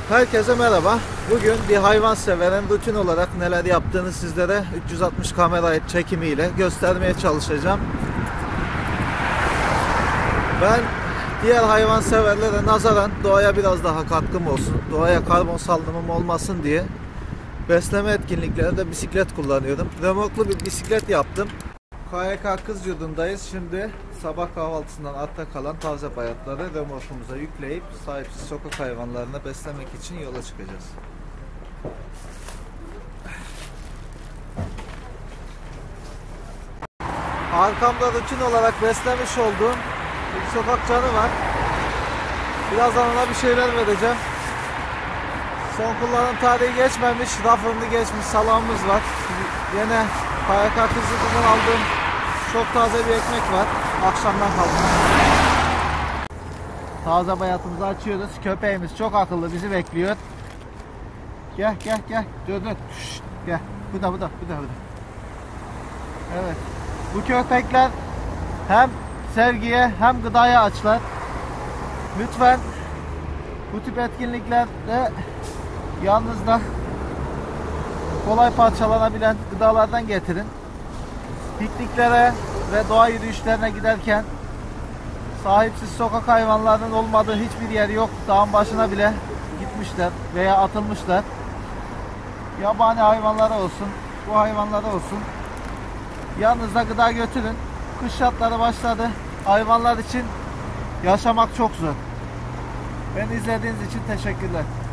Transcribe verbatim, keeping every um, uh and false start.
Herkese merhaba. Bugün bir hayvan severin rutin olarak neler yaptığını sizlere üç yüz altmış kamera çekimiyle göstermeye çalışacağım. Ben diğer hayvan severlere nazaran doğaya biraz daha katkım olsun, doğaya karbon salınımım olmasın diye besleme etkinliklerinde bisiklet kullanıyorum. Römorklu bir bisiklet yaptım. K Y K Kız Yurdu'ndayız. Şimdi sabah kahvaltısından artta kalan taze bayatları römorkumuza yükleyip sahipsiz sokak hayvanlarını beslemek için yola çıkacağız. Arkamda rutin olarak beslemiş olduğum bir sokak canı var. Birazdan ona bir şeyler vereceğim. Son kullanım tarihi geçmemiş, raf ömrü geçmiş salamımız var. Yine K Y K Kız Yurdu'ndan aldığım çok taze bir ekmek var. Akşamdan kalma. Taze bayatımızı açıyoruz. Köpeğimiz çok akıllı, bizi bekliyor. Gel gel gel. Dur dur. Şşt, gel. Bu da bu da bu da bu da. Evet. Bu köpekler hem sevgiye hem gıdaya açlar. Lütfen bu tip etkinliklerde yalnız da kolay parçalanabilen gıdalardan getirin. Pikniklere ve doğa yürüyüşlerine giderken sahipsiz sokak hayvanlarının olmadığı hiçbir yer yok. Dağın başına bile gitmişler veya atılmışlar. Yabani hayvanlara olsun, bu hayvanlara olsun. Yanınızda gıda götürün. Kış şartları başladı. Hayvanlar için yaşamak çok zor. Beni izlediğiniz için teşekkürler.